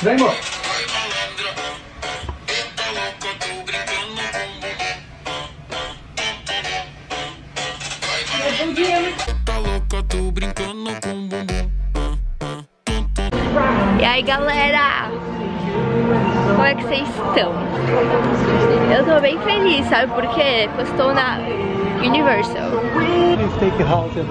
Vem, amor. E aí, galera? Como é que vocês estão? Eu tô bem feliz, sabe por quê? Porque eu estou na Universal. Steakhouse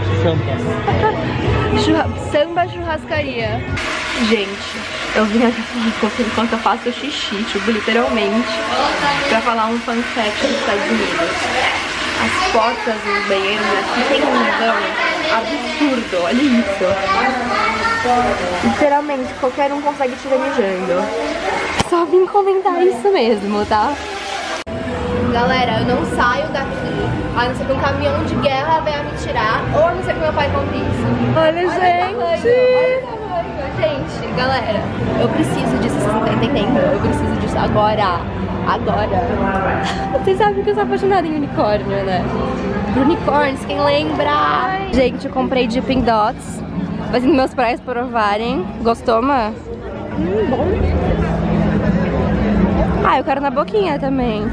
Samba churrascaria. Gente, eu vim aqui enquanto eu faço xixi, tipo, literalmente, pra falar um fun fact dos Estados Unidos. As portas dos banheiros aqui tem um vão absurdo, olha isso. Literalmente, qualquer um consegue te ver mijando. Só vim comentar isso mesmo, tá? Galera, eu não saio daqui, a não ser que um caminhão de guerra venha me tirar, ou a não ser que meu pai compre isso. Olha, gente! Olha o tamanho. Gente, galera, eu preciso disso, vocês não estão entendendo? Eu preciso disso agora. Agora. Vocês sabem que eu sou apaixonada em unicórnio, né? Unicórnios, quem lembra? Gente, eu comprei Dipping Dots, fazendo meus pais provarem. Gostou, Má? Bom. Ah, eu quero na boquinha também.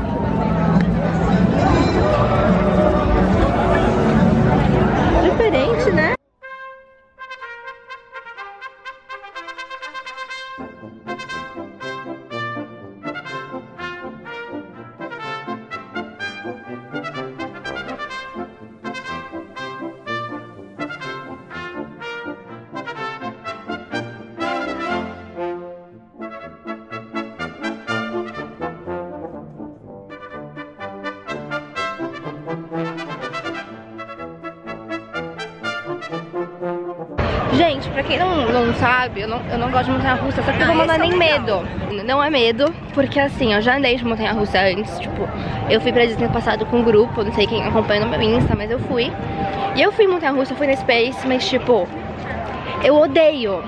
Diferente, né? Gente, pra quem não sabe, eu não gosto de montanha-russa, só que não é nem medo. Não é medo, porque assim, eu já andei de montanha-russa antes, tipo, eu fui pra Disney passado com um grupo, não sei quem acompanha no meu Insta, mas eu fui. E eu fui em montanha-russa, eu fui na Space, mas tipo, eu odeio.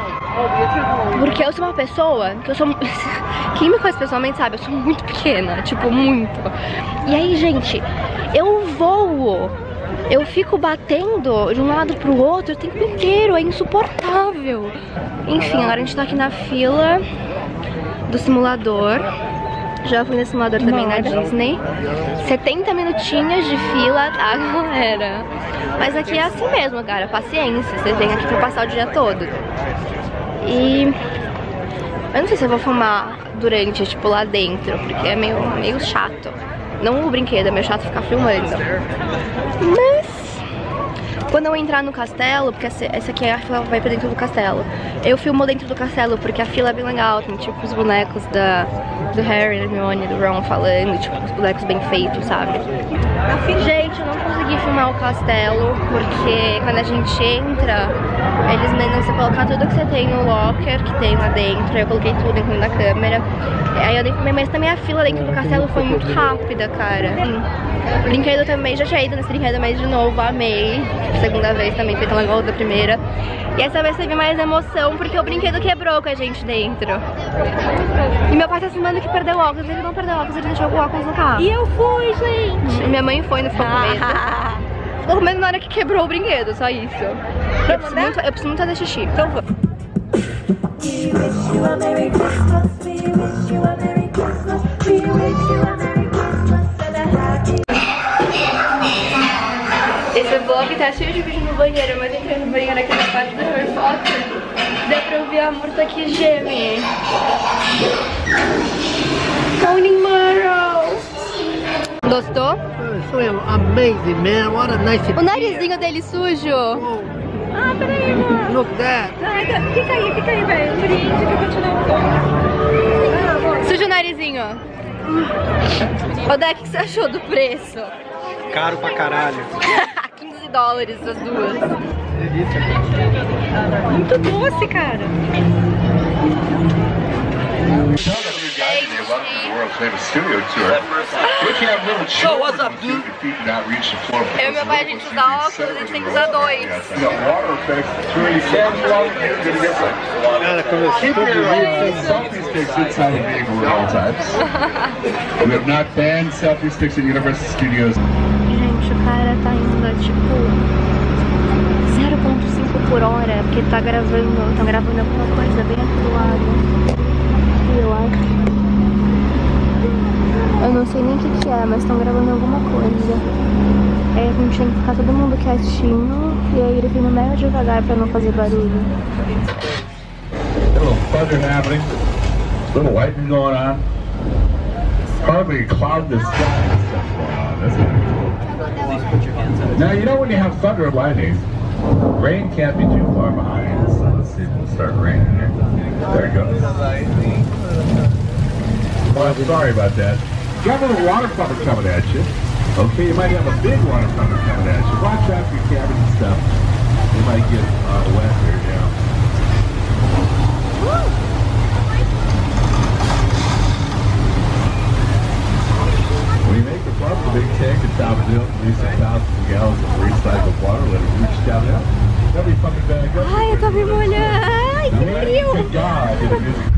Porque eu sou uma pessoa que eu sou... Quem me conhece pessoalmente sabe, eu sou muito pequena, tipo, muito. E aí, gente, eu voo. Eu fico batendo de um lado pro outro o tempo inteiro, é insuportável. Enfim, agora a gente tá aqui na fila do simulador. Já fui no simulador também na Disney. 70 minutinhos de fila, tá, galera? Mas aqui é assim mesmo, cara, paciência. Vocês vêm aqui pra passar o dia todo. E... eu não sei se eu vou filmar durante, tipo, lá dentro, porque é meio chato. Não o brinquedo, é meio chato ficar filmando. Mas quando eu entrar no castelo, porque essa aqui é a fila, vai pra dentro do castelo. Eu filmo dentro do castelo, porque a fila é bem legal. Tem tipo os bonecos do Harry, da Hermione, do Ron falando, tipo os bonecos bem feitos, sabe? Gente, eu não consegui filmar o castelo, porque quando a gente entra, eles mandam você colocar tudo que você tem no locker, que tem lá dentro. Aí eu coloquei tudo dentro da câmera. Aí eu dei filmei, mas também a fila dentro do castelo foi muito rápida, cara. Brinquedo também, já tinha ido nesse brinquedo, mas de novo, amei. Segunda vez também, foi tão legal da primeira. E essa vez teve mais emoção, porque o brinquedo quebrou com a gente dentro. E meu pai tá filmando que perdeu o óculos, ele não perdeu o óculos, ele deixou o óculos no carro. E eu fui, gente! E minha mãe foi, não ficou com medo. Ficou com medo na hora que quebrou o brinquedo, só isso. Eu preciso muito fazer xixi. Então vamos. Esse vlog tá cheio de vídeo no banheiro, mas entrei no banheiro aqui na parte do Harry Potter. Deu pra ouvir a Murta que geme. Tony Murrow. Gostou? So amazing, man. What a nice... O narizinho dele sujo. Oh. Ah, peraí, amor. Look that. Fica aí, velho. Um brinde que eu vou tirar um. Suja o narizinho. Ô, Deck, o que você achou do preço? Caro pra caralho. $15 as duas. Muito doce, cara. So what's up, dude? Eu e meu pai, a gente usa óculos, a gente tem que usar dois. Cara, começou bonito. We have not banned selfie sticks at Universal Studios. Gente, o cara tá indo a tipo 0,5 por hora, porque estão gravando alguma coisa bem aqui do lado. Eu acho. Eu não sei nem o que é, mas estão gravando alguma coisa. Aí a gente tem que ficar todo mundo quietinho e aí ele vem mega devagar pra não fazer barulho. A little thunder happening, little lightning going on. Hardly a cloud in the sky and stuff going on. That's kind of cool. Now, you know when you have thunder and lightning, rain can't be too far behind. So let's see if it'll start raining here. There it goes. Well, I'm sorry about that. You got a little water thunder coming at you. Okay, you might have a big water thunder coming at you. Watch out for your cabin and stuff. You might get wet here, yeah. When you make the pump, the big tank at top of it, release 1,000 gallons of recycled water, let it reach down there. That'll be fucking bad. Ai, eu tô me molhando. Ai, que frio. Good God, get a music.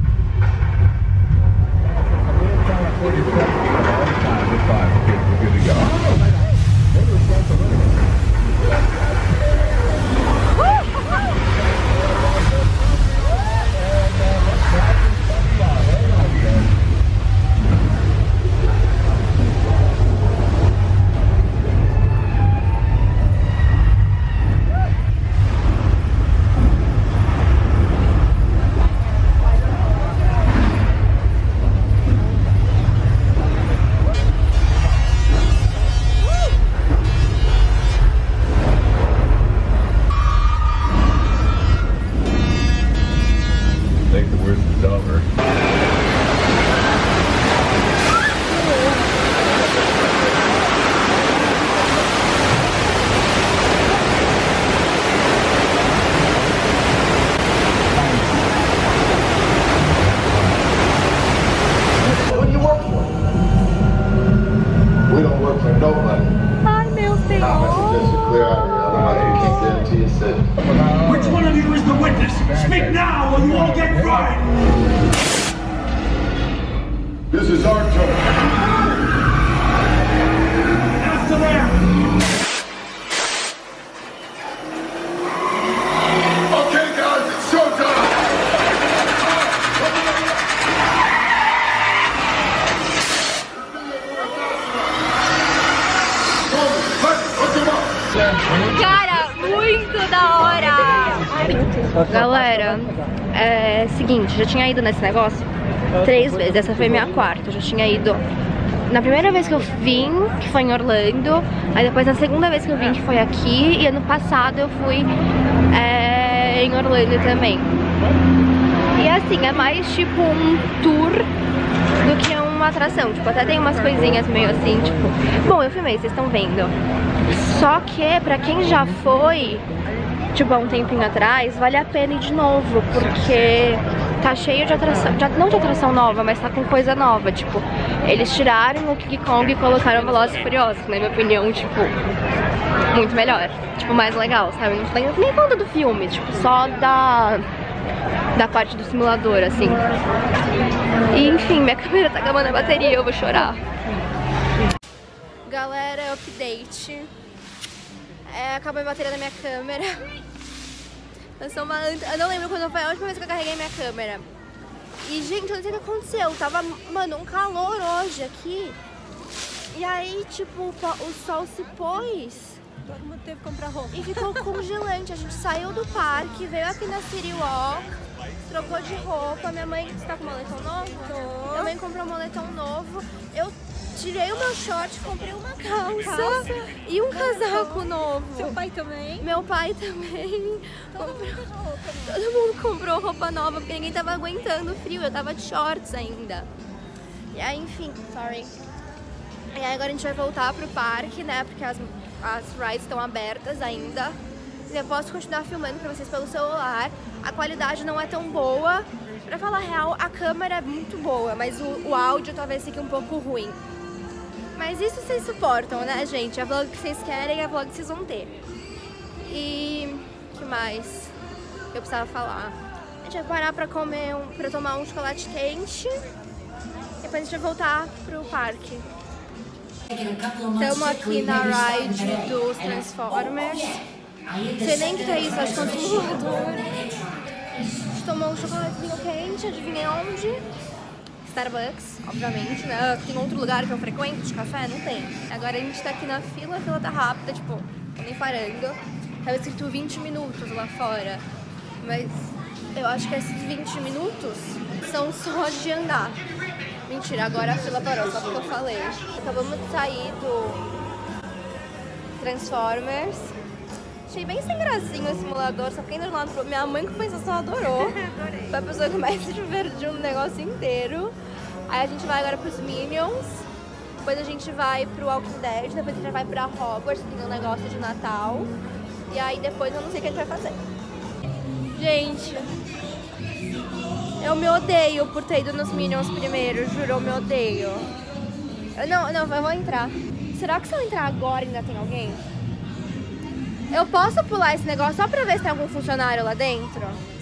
Which one of you is the witness? Speak now or you all get fried! This is our turn. After there! Okay, guys, it's showtime. Cara, muito da hora! Galera, seguinte, já tinha ido nesse negócio 3 vezes, essa foi minha quarta. Eu já tinha ido na primeira vez que eu vim, que foi em Orlando. Aí depois na segunda vez que eu vim, que foi aqui. E ano passado eu fui em Orlando também. E assim, é mais tipo um tour do que uma atração. Tipo, até tem umas coisinhas meio assim, tipo... Bom, eu filmei, vocês estão vendo. Só que pra quem já foi, tipo, há um tempinho atrás, vale a pena ir de novo, porque tá cheio de atração, não de atração nova, mas tá com coisa nova. Tipo, eles tiraram o King Kong e colocaram o Velozes e Furiosos, na minha opinião, tipo, muito melhor, tipo, mais legal, sabe? Não tem nem conta do filme, tipo, só da parte do simulador, assim. E enfim, minha câmera tá acabando a bateria, eu vou chorar. Galera, update. Acabou a bateria da minha câmera. Eu não lembro quando foi a última vez que eu carreguei minha câmera. E, gente, eu não sei o que aconteceu. Tava, mano, um calor hoje aqui. E aí, tipo, o sol se pôs. Todo mundo teve que comprar roupa. E ficou congelante. A gente saiu do parque, veio aqui na City Walk, trocou de roupa. Minha mãe... Você tá com moletom novo? Tô. Minha mãe comprou um moletom novo. Eu tirei o meu short, comprei uma calça e um casaco novo. Seu pai também? Meu pai também. Todo mundo comprou roupa nova, porque ninguém tava aguentando o frio. Eu tava de shorts ainda. E aí, enfim, sorry. E aí agora a gente vai voltar pro parque, né? Porque as rides estão abertas ainda. Eu posso continuar filmando pra vocês pelo celular. A qualidade não é tão boa. Pra falar a real, a câmera é muito boa, mas o áudio talvez fique um pouco ruim. Mas isso vocês suportam, né, gente? A vlog que vocês querem é a vlog que vocês vão ter. E... o que mais eu precisava falar? A gente vai parar pra comer, pra tomar um chocolate quente. E depois a gente vai voltar pro parque. Estamos aqui na ride dos Transformers. Não sei nem o que é isso, acho que é um simulador. A gente tomou um chocolatezinho quente, adivinha onde? Starbucks, obviamente, né? Tem outro lugar que eu frequento de café? Não tem. Agora a gente tá aqui na fila, a fila tá rápida, tipo, tô nem parando. Tava escrito 20 minutos lá fora, mas eu acho que esses 20 minutos são só de andar. Mentira, agora a fila parou, só porque eu falei. Acabamos de sair do Transformers. Achei bem sem gracinha o simulador, só fiquei indo lá pro... Minha mãe, com compensação, adorou. Foi a pessoa que mais se divertiu no negócio inteiro. Aí a gente vai agora pros Minions, depois a gente vai pro Walking Dead, depois a gente vai pra Hogwarts, tem um negócio de Natal. E aí depois eu não sei o que a gente vai fazer. Gente, eu me odeio por ter ido nos Minions primeiro, juro, eu me odeio. Eu vou entrar. Será que se eu entrar agora ainda tem alguém? Eu posso pular esse negócio só pra ver se tem algum funcionário lá dentro?